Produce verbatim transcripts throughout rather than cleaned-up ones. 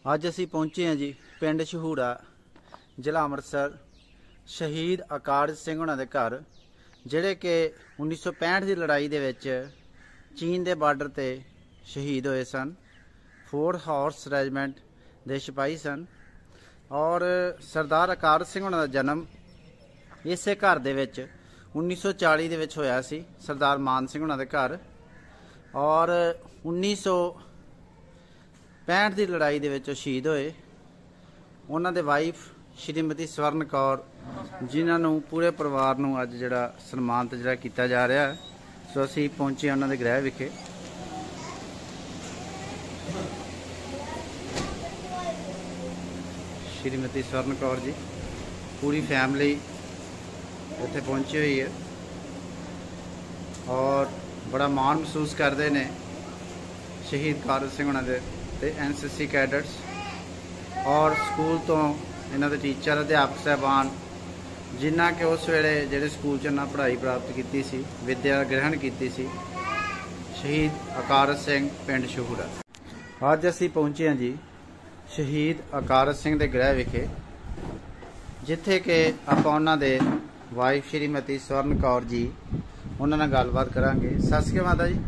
ਅੱਜ ਅਸੀਂ ਪਹੁੰਚੇ ਹਾਂ ਜੀ ਪਿੰਡ ਸ਼ਹੂੜਾ ਜ਼ਿਲ੍ਹਾ ਅੰਮ੍ਰਿਤਸਰ ਸ਼ਹੀਦ ਅਕਾਰਜ ਸਿੰਘ ਉਹਨਾਂ ਦੇ ਘਰ, ਜਿਹੜੇ ਕਿ ਉੱਨੀ ਸੌ ਪੈਂਹਠ ਦੀ ਲੜਾਈ ਦੇ ਵਿੱਚ ਚੀਨ ਦੇ ਬਾਰਡਰ ਤੇ ਸ਼ਹੀਦ ਹੋਏ ਸਨ। ਫੋਰਥ ਹਾਰਸ ਰੈਜੀਮੈਂਟ ਦੇ ਸਿਪਾਹੀ ਸਨ ਔਰ ਸਰਦਾਰ ਅਕਾਰਜ ਸਿੰਘ ਉਹਨਾਂ ਦਾ ਜਨਮ ਇਸੇ ਘਰ ਦੇ ਵਿੱਚ ਉੱਨੀ ਸੌ ਚਾਲੀ ਦੇ ਵਿੱਚ ਹੋਇਆ ਸੀ, ਸਰਦਾਰ ਮਾਨ ਸਿੰਘ ਉਹਨਾਂ ਦੇ ਘਰ। ਔਰ ਉੱਨੀ ਸੌ ਪੈਂਹਠ ਦੀ ਲੜਾਈ ਦੇ ਵਿੱਚ ਸ਼ਹੀਦ ਹੋਏ। ਉਹਨਾਂ ਦੇ ਵਾਈਫ ਸ਼੍ਰੀਮਤੀ ਸਵਰਨ ਕੌਰ, ਜਿਨ੍ਹਾਂ ਨੂੰ ਪੂਰੇ ਪਰਿਵਾਰ ਨੂੰ ਅੱਜ ਜਿਹੜਾ ਸਨਮਾਨਿਤ ਜਿਹੜਾ ਕੀਤਾ ਜਾ ਰਿਹਾ। ਸੋ ਅਸੀਂ ਪਹੁੰਚੇ ਉਹਨਾਂ ਦੇ ਗ੍ਰਹਿ ਵਿਖੇ। ਸ਼੍ਰੀਮਤੀ ਸਵਰਨ ਕੌਰ ਜੀ, ਪੂਰੀ ਫੈਮਿਲੀ ਇੱਥੇ ਪਹੁੰਚੀ ਹੋਈ ਹੈ ਔਰ ਬੜਾ ਮਾਣ ਮਹਿਸੂਸ ਕਰਦੇ ਨੇ ਸ਼ਹੀਦ ਅਕਾਰਜ ਸਿੰਘ ਉਹਨਾਂ ਦੇ ਤੇ ਐਨ ਸੀ ਸੀ ਕੈਡਟਸ ਔਰ ਸਕੂਲ ਤੋਂ ਇਹਨਾਂ ਦੇ ਟੀਚਰ ਅਧਿਆਪਕ ਸਾਹਿਬਾਨ, ਜਿਨ੍ਹਾਂ ਕਿ ਉਸ ਵੇਲੇ ਜਿਹੜੇ ਸਕੂਲ 'ਚ ਇਹਨਾਂ ਪੜ੍ਹਾਈ ਪ੍ਰਾਪਤ ਕੀਤੀ ਸੀ, ਵਿੱਦਿਆ ਗ੍ਰਹਿਣ ਕੀਤੀ ਸੀ। ਸ਼ਹੀਦ ਅਕਾਰਜ ਸਿੰਘ ਪਿੰਡ ਸ਼ਹੂੜਾ। ਅੱਜ ਅਸੀਂ ਪਹੁੰਚੇ ਹਾਂ ਜੀ ਸ਼ਹੀਦ ਅਕਾਰਜ ਸਿੰਘ ਦੇ ਗ੍ਰਹਿ ਵਿਖੇ, ਜਿੱਥੇ ਕਿ ਆਪਾਂ ਉਹਨਾਂ ਦੇ ਵਾਈਫ ਸ਼੍ਰੀਮਤੀ ਸਵਰਨ ਕੌਰ ਜੀ, ਉਹਨਾਂ ਨਾਲ ਗੱਲਬਾਤ ਕਰਾਂਗੇ। ਸਤਿ ਸ਼੍ਰੀ ਅਕਾਲ ਮਾਤਾ ਜੀ।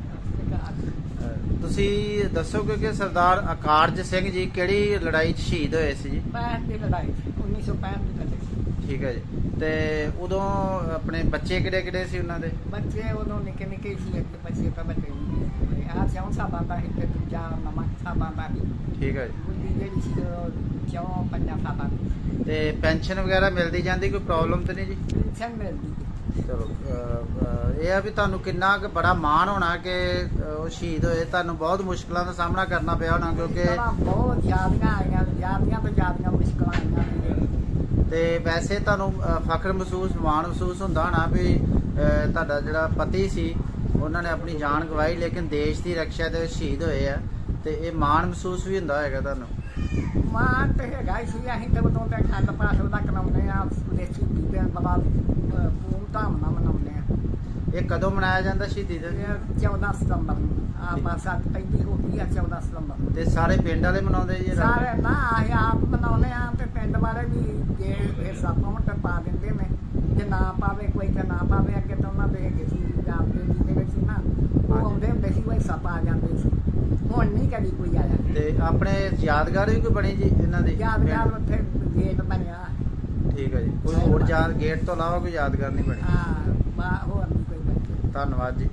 ਤੁਸੀਂ ਦੱਸੋਗੇ ਕਿ ਸਰਦਾਰ ਅਕਾਰਜ ਸਿੰਘ ਜੀ ਕਿਹੜੀ ਲੜਾਈ 'ਚ ਸ਼ਹੀਦ ਹੋਏ ਸੀ ਜੀ? ਪੈਂਹਠ ਦੀ ਲੜਾਈ ਉੱਨੀ ਸੌ ਪੈਂਹਠ ਦੀ ਲੜਾਈ। ਠੀਕ ਹੈ ਜੀ। ਤੇ ਉਦੋਂ ਆਪਣੇ ਬੱਚੇ ਕਿਹੜੇ ਕਿਹੜੇ ਸੀ ਉਹਨਾਂ ਦੇ? ਬੱਚੇ ਉਦੋਂ ਨਿੱਕੇ ਨਿੱਕੇ ਸੀ, ਇੱਕ ਬੱਚੇ ਤਾਂ ਵੱਡੇ ਹੁੰਦੇ ਆ ਚੌਂ ਸਾਲਾਂ ਦਾ ਸੀ ਤੇ ਦੂਜਾ ਨਵਾਂ ਸਾਲਾਂ ਦਾ ਸੀ। ਠੀਕ ਹੈ ਜੀ। ਬੁੱਢੀ ਜਿਹੜੀ ਸੀ ਉਹ ਚੌਂ ਪੰਜਾਂ ਸਾਲਾਂ ਦੀ। ਤੇ ਪੈਨਸ਼ਨ ਵਗੈਰਾ ਮਿਲਦੀ ਜਾਂਦੀ, ਕੋਈ ਪ੍ਰੋਬਲਮ ਤਾਂ ਨਹੀਂ ਜੀ? ਪੈਨਸ਼ਨ ਮਿਲਦੀ। ਚਲੋ, ਇਹ ਆ ਵੀ ਤੁਹਾਨੂੰ ਕਿੰਨਾ ਕੁ ਬੜਾ ਮਾਣ ਹੋਣਾ ਕਿ ਉਹ ਸ਼ਹੀਦ ਹੋਏ। ਤੁਹਾਨੂੰ ਬਹੁਤ ਮੁਸ਼ਕਲਾਂ ਦਾ ਸਾਹਮਣਾ ਕਰਨਾ ਪਿਆ ਹੋਣਾ, ਕਿਉਂਕਿ ਬਹੁਤ ਜ਼ਿਆਦੀਆਂ ਆਈਆਂ, ਜ਼ਿਆਦੀਆਂ ਤੋਂ ਜ਼ਿਆਦੀਆਂ ਮੁਸ਼ਕਲਾਂ ਆਈਆਂ। ਤੇ ਵੈਸੇ ਤੁਹਾਨੂੰ ਫਖਰ ਮਹਿਸੂਸ, ਮਾਣ ਮਹਿਸੂਸ ਹੁੰਦਾ ਹੋਣਾ ਵੀ ਤੁਹਾਡਾ ਜਿਹੜਾ ਪਤੀ ਸੀ ਉਹਨਾਂ ਨੇ ਆਪਣੀ ਜਾਨ ਗਵਾਈ, ਲੇਕਿਨ ਦੇਸ਼ ਦੀ ਰੱਖਿਆ ਦੇ ਵਿੱਚ ਸ਼ਹੀਦ ਹੋਏ ਆ, ਤੇ ਇਹ ਮਾਣ ਮਹਿਸੂਸ ਵੀ ਹੁੰਦਾ ਹੋਏਗਾ ਤੁਹਾਨੂੰ? ਮਾਣ ਤੇ ਹੈਗਾ ਹੀ ਸੀ। ਅਸੀਂ ਤੇ ਉਦੋਂ ਤੇ ਖੰਡ ਪਾਠ ਉਹਦਾ ਕਰਾਉਂਦੇ ਆ, ਦੇਸੀ ਬੀਬੀਆਂ ਬੜਾ ਪੂਮ ਧਾਮ ਨਾਲ ਮਨਾਉਂਦੇ ਆ। ਇਹ ਕਦੋਂ ਮਨਾਇਆ ਜਾਂਦਾ ਸ਼ਹੀਦੀ ਦਿਵਸ? ਚੌਦਾਂ ਸਤੰਬਰ ਨੂੰ। ਆ ਬਰਸਾਤ ਪੈਂਦੀ ਹੋ ਗਈ ਆ ਚੌਦਾਂ ਸਤੰਬਰ। ਤੇ ਸਾਰੇ ਪਿੰਡ ਵਾਲੇ ਮਨਾਉਂਦੇ ਜੀ? ਸਾਰੇ ਨਾ ਅਸੀਂ ਆਪ ਮਨਾਉਂਦੇ ਆ, ਤੇ ਪਿੰਡ ਵਾਲੇ ਵੀ ਜੇ ਹਿੱਸਾ ਪਾਉਣ ਤੇ ਪਾ ਦਿੰਦੇ ਨੇ, ਜੇ ਨਾ ਪਾਵੇ ਕੋਈ ਤੇ ਨਾ ਪਾਵੇ। ਅੱਗੇ ਤਾਂ ਉਹਨਾਂ ਦੇ ਹੈਗੇ ਸੀ ਪੰਜਾਬ ਦੇ ਜਿਹਦੇ ਵਿੱਚ ਨਾ ਉਹ ਆਉਂਦੇ ਹੁੰਦੇ ਸੀ, ਉਹ ਹਿੱਸਾ ਪਾ ਜਾਂਦੇ ਸੀ। ਹੁਣ ਨਹੀਂ ਕਦੀ ਕੋਈ ਆਇਆ। ਤੇ ਆਪਣੇ ਯਾਦਗਾਰ ਵੀ ਕੋਈ ਬਣੀ ਜੀ ਇਹਨਾਂ ਦੀ? ਯਾਦਗਾਰ ਉੱਥੇ ਗੇਟ ਬਣਿਆ। ਠੀਕ ਹੈ ਜੀ। ਕੋਈ ਹੋਰ ਯਾਦ ਗੇਟ ਤੋਂ ਇਲਾਵਾ ਕੋਈ ਯਾਦਗਾਰ ਨਹੀਂ ਬਣੀ? ਹਾਂ, ਹੋਰ ਨਹੀਂ ਕੋਈ ਬਣੀ। ਧੰਨਵਾਦ ਜੀ।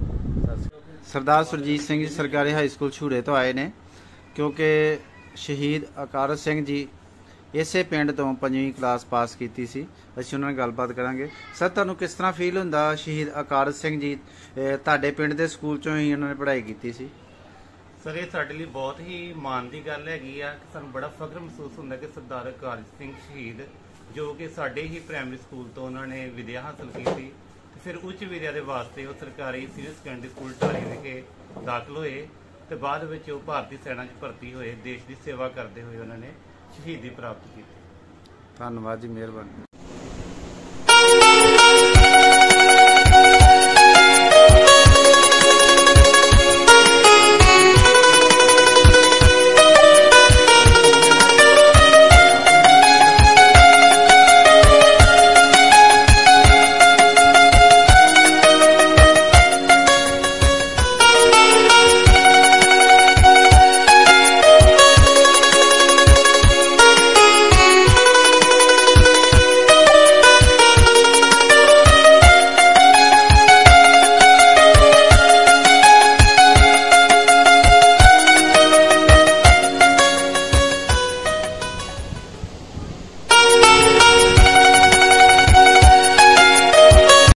ਸਰਦਾਰ ਸੁਰਜੀਤ ਸਿੰਘ ਜੀ ਸਰਕਾਰੀ ਹਾਈ ਸਕੂਲ ਸ਼ਹੂੜੇ ਤੋਂ ਆਏ ਨੇ, ਕਿਉਂਕਿ ਸ਼ਹੀਦ ਅਕਾਰਜ ਸਿੰਘ ਜੀ ਇਸੇ ਪਿੰਡ ਤੋਂ ਪੰਜਵੀਂ ਕਲਾਸ ਪਾਸ ਕੀਤੀ ਸੀ। ਅਸੀਂ ਉਹਨਾਂ ਨਾਲ ਗੱਲਬਾਤ ਕਰਾਂਗੇ। ਸਰ, ਤੁਹਾਨੂੰ ਕਿਸ ਤਰ੍ਹਾਂ ਫੀਲ ਹੁੰਦਾ? ਸ਼ਹੀਦ ਅਕਾਰਜ ਸਿੰਘ ਜੀ ਤੁਹਾਡੇ ਪਿੰਡ ਦੇ ਸਕੂਲ ਚੋਂ ਹੀ ਉਹਨਾਂ ਨੇ ਪੜ੍ਹਾਈ ਕੀਤੀ ਸੀ। ਸਰ, ਇਹ ਸਾਡੇ ਲਈ ਬਹੁਤ ਹੀ ਮਾਣ ਦੀ ਗੱਲ ਹੈਗੀ ਆ ਕਿ ਸਾਨੂੰ ਬੜਾ ਫਖਰ ਮਹਿਸੂਸ ਹੁੰਦਾ ਕਿ ਸਰਦਾਰ ਅਕਾਰਜ ਸਿੰਘ ਸ਼ਹੀਦ, ਜੋ ਕਿ ਸਾਡੇ ਹੀ ਪ੍ਰਾਇਮਰੀ ਸਕੂਲ ਤੋਂ ਉਹਨਾਂ ਨੇ ਵਿੱਦਿਆ ਹਾਸਲ ਕੀਤੀ, ਤੇ ਫਿਰ ਉੱਚ ਵਿੱਦਿਆ ਦੇ ਵਾਸਤੇ ਉਹ ਸਰਕਾਰੀ ਸੀਨੀਅਰ ਸੈਕੰਡਰੀ ਸਕੂਲ ਢਾਲੀ ਵਿਖੇ ਦਾਖਲ ਹੋਏ, ਤੇ ਬਾਅਦ ਵਿੱਚ ਉਹ ਭਾਰਤੀ ਸੈਨਾ 'ਚ ਭਰਤੀ ਹੋਏ। ਦੇਸ਼ ਦੀ ਸੇਵਾ ਕਰਦੇ ਹੋਏ ਉਹਨਾਂ ਨੇ ਸ਼ਹੀਦੀ ਪ੍ਰਾਪਤ ਕੀਤੀ। ਧੰਨਵਾਦ ਜੀ, ਮਿਹਰਬਾਨੀ।